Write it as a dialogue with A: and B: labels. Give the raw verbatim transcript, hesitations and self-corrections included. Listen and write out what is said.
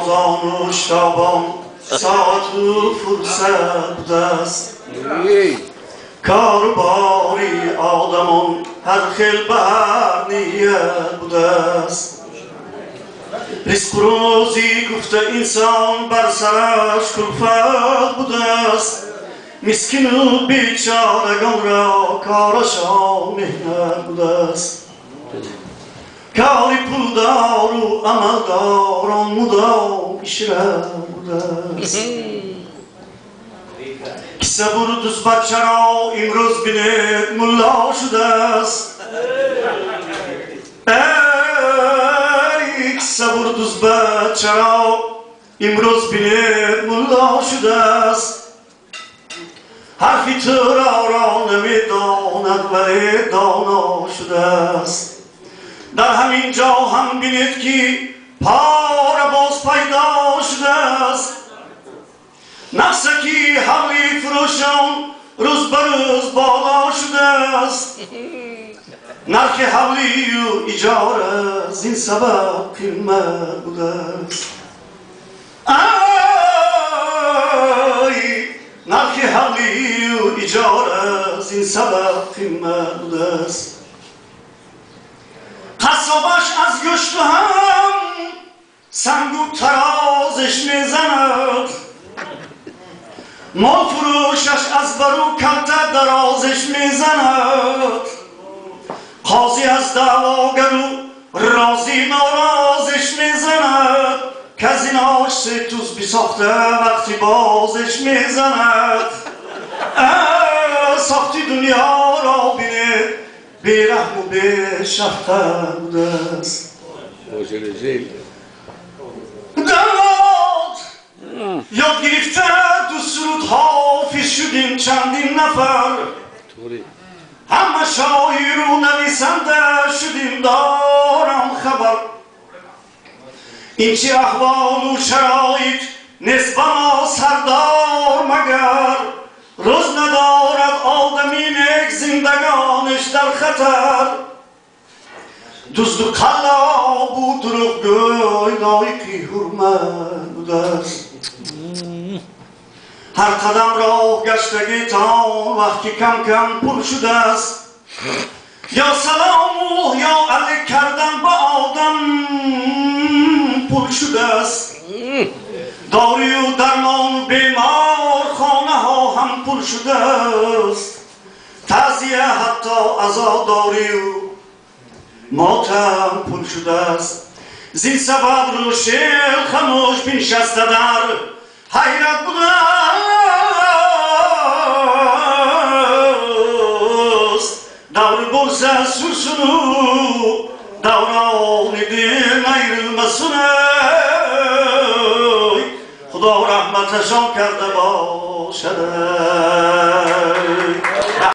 A: آزان و شتابان ساعت و فرصت بوده است کارباری آدمان هر خیل بر نیت بوده است رزق و روزی گفته انسان بر سرش کلفت بوده است مسکین و بیچارگان را کارشان مهنت بوده است کاری پولدار و عملداران مدام اشره بوده است که صبر دوست بچه را امروز بینید ملا شده است ای که صبر دوست بچه را امروز بینید ملا شده است حرفی تو را را نمیداند ولی دانا شده است در همین جا هم بینید که پار باز پیدا شده است نفس که حولی فروشان روز بر روز بالا شده است نرخ حولی و اجاره زین سبب قیمت بوده است ای نرخ حولی و اجاره زین سبب قیمت بوده است قصابش از گشت هم سنگ و ترازش میزند مال فروشش از برو کلت درازش میزند قاضی از دعواگرو راضی نارازش میزند کزیناش سه توز بی ساخته وقتی بازش میزند ساختی دنیا را بینه بی رحم و بی شفقت بوده است دلات یاد گرفته دو سرود حافظ شدیم چندین نفر همه شاعر و نویسنده شدیم دارم خبر این چی احوال و شرایط نسبت ما سردار مگر روز ندارد آدمی نیک زندگانش در خطر دزد و قلاب و دروغگوی لایقی حرمت بوده است هر قدم راه گشتگی تان وقتی کم کم پر شده است یا سلام و یا علیک کردن با آدم پر شده است داری و درمان و بیمار خانه ها هم پر شده است تعزیه حتی عزاداری و ماتم پر شده است زین سبب رو شیل خموش بنشسته در حیرت بوده است دور برزه سرسنو دوران دل نیرمسونه خدا رحمتشان کرده باشد